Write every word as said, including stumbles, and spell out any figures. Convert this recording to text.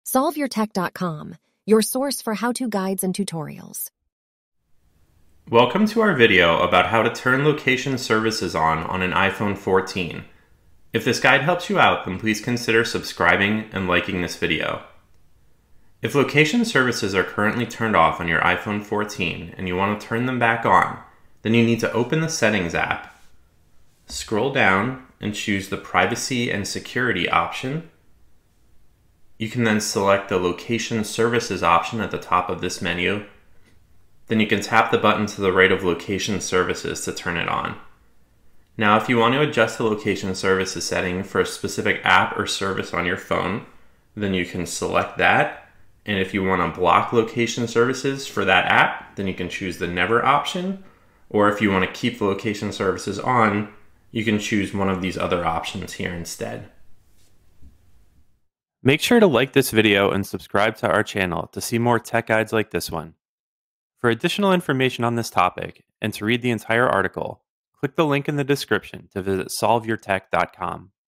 solve your tech dot com, your source for how-to guides and tutorials. Welcome to our video about how to turn location services on on an iPhone fourteen. If this guide helps you out, then please consider subscribing and liking this video. If location services are currently turned off on your iPhone fourteen and you want to turn them back on, then you need to open the Settings app, scroll down and choose the Privacy and Security option. You can then select the Location Services option at the top of this menu. Then you can tap the button to the right of Location Services to turn it on. Now, if you want to adjust the Location Services setting for a specific app or service on your phone, then you can select that. And if you want to block location services for that app, then you can choose the Never option. Or if you want to keep the location services on, you can choose one of these other options here instead. Make sure to like this video and subscribe to our channel to see more tech guides like this one. For additional information on this topic and to read the entire article, click the link in the description to visit solve your tech dot com.